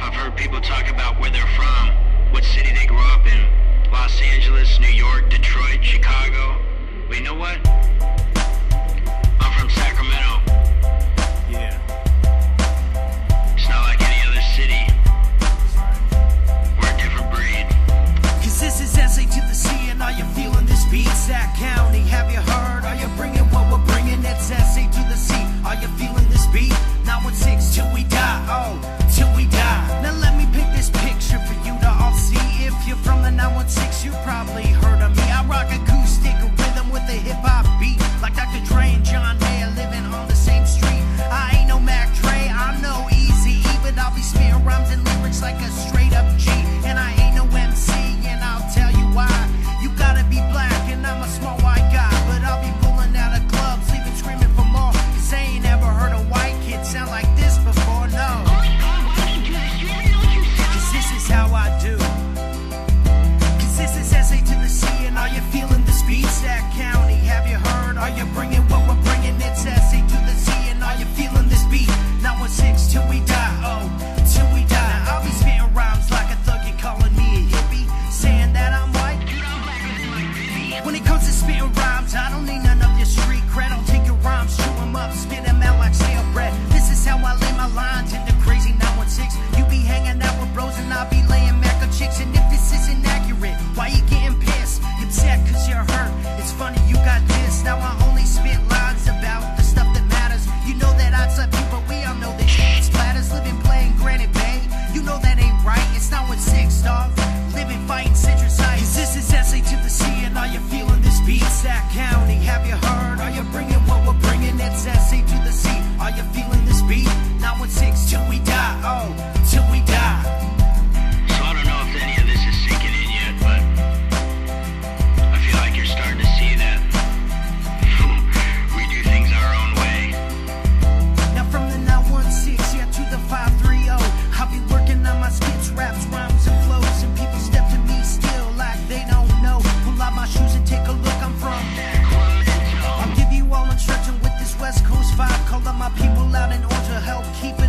I've heard people talk about where they're from, what city they grew up in. Los Angeles, New York, Detroit, Chicago. But you know what? I'm from Sacramento. Yeah. It's not like any other city. We're a different breed. Cause this is SA to the C, and are you feeling this beat? Sac County, have you heard? Are you bringing what we're bringing? It's SA to the C. Are you feeling this beat? 916 till we die, oh, till we die. Now let me paint this picture for you to all see. If you're from the 916, you probably heard of me. I rock acoustic rhythm with a hip-hop beat, like Dr. Dre and John Mayer living on the same street. I ain't no Mac Dre, I'm no Easy, but I'll be spitting rhymes and lyrics like a straight-up G. And I ain't no MC, and I'll tell you why. You gotta be black, and I'm a small white guy, but I'll be pulling out of clubs, leaving screaming for more. Cause I ain't ever heard a white kid sound like this before, no. Cause this is how I do. Cause this is SA to the C, and are you feeling this beat? Sac County, have you heard? Are you bringing what we're bringing? It's SA to the C, and are you feeling this beat? 916 till we die, oh, till we die. I'll be spitting rhymes like a thug, you calling me a hippie, saying that I'm white. When it comes to spitting rhymes, I don't need none of your street cred. I'll take your rhymes, chew them up, spit them out like stale bread. This is how I lay my lines into crazy 916. You be hanging out with bros and I'll be laying Mac on chicks. And if this isn't accurate, why you getting pissed? You're upset cause you're hurt. It's funny you got this. Now I only spit lines about the stuff that matters. You know that I slap you, but we all know that shit splatters. Living playing Granite Bay, you know that ain't right. It's 916, dog. Living fighting Citrus Heights. Cause this is SA to the C, and are you feeling this beat? Sac County, have you heard? Are you bringing what we're bringing? It's SA to the C. Are you feeling this beat? 916 till we die, oh, till we die. So I don't know if any of this is sinking in yet, but I feel like you're starting to see that we do things our own way. Now from the 916, yeah, to the 530, I'll be working on my skits, raps, rhymes, and flows, and people step to me still like they don't know. Pull out my shoes and take a look, I'm from I'll give you all instruction with this West Coast vibe. Call up my people out in order to help keep it